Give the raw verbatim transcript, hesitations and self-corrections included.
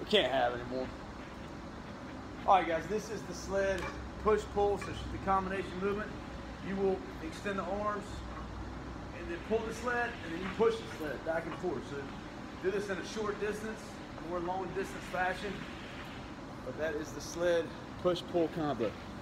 can't have anymore. All right, guys, this is the sled push-pull, so it's the combination movement. You will extend the arms and then pull the sled, and then you push the sled back and forth. So do this in a short distance, more long distance fashion. But that is the sled push-pull combo.